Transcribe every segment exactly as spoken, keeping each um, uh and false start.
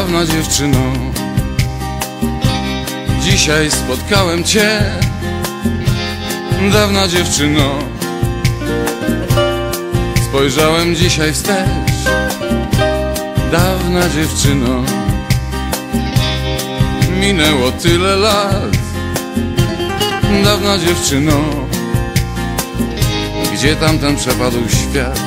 Dawna dziewczyno, dzisiaj spotkałem cię. Dawna dziewczyno, spojrzałem dzisiaj wstecz. Dawna dziewczyno, minęło tyle lat. Dawna dziewczyno, gdzie tamten przepadł świat?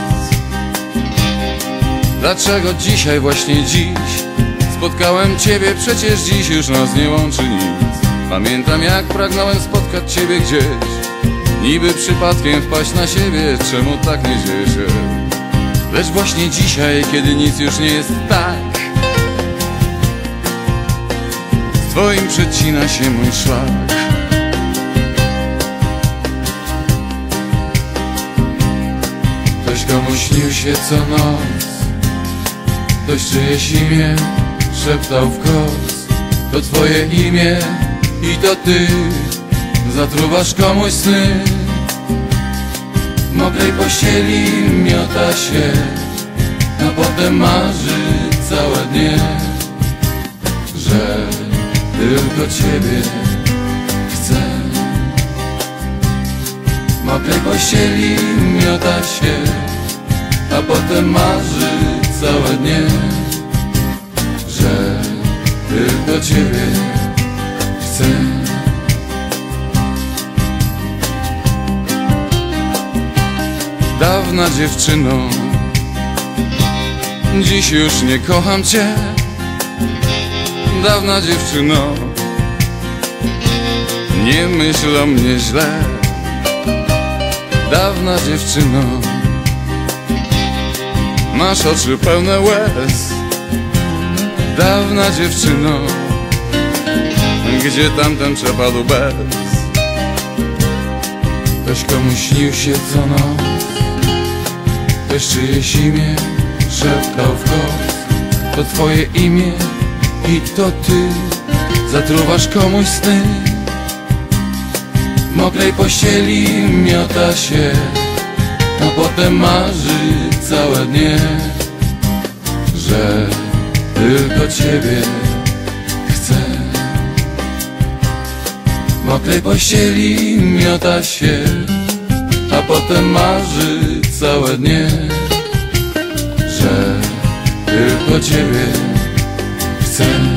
Dlaczego dzisiaj, właśnie dziś spotkałem ciebie? Przecież dziś już nas nie łączy nic. Pamiętam, jak pragnąłem spotkać ciebie gdzieś, niby przypadkiem wpaść na siebie. Czemu tak nie dzieje się? Lecz właśnie dzisiaj, kiedy nic już nie jest tak, z twoim przecina się mój szlak. Ktoś komuś śnił się co noc, ktoś czyjeś imię szeptał w koc. To twoje imię i to ty zatruwasz komuś sny. W mokrej pościeli miota się, a potem marzy całe dnie, że tylko ciebie chce. W mokrej pościeli miota się, a potem marzy całe dnie, że tylko ciebie chcę. Dawna dziewczyno, dziś już nie kocham cię. Dawna dziewczyno, nie myśl o mnie źle. Dawna dziewczyno, masz oczy pełne łez. Dawna dziewczyno, gdzie tamten przepadł bez? Ktoś komuś śnił się co noc, ktoś czyjeś imię szeptał w koc. To twoje imię i to ty zatruwasz komuś sny. W mokrej pościeli miota się, a potem marzy całe dnie, że tylko ciebie chce. W mokrej pościeli miota się, a potem marzy całe dnie, że tylko ciebie chcę.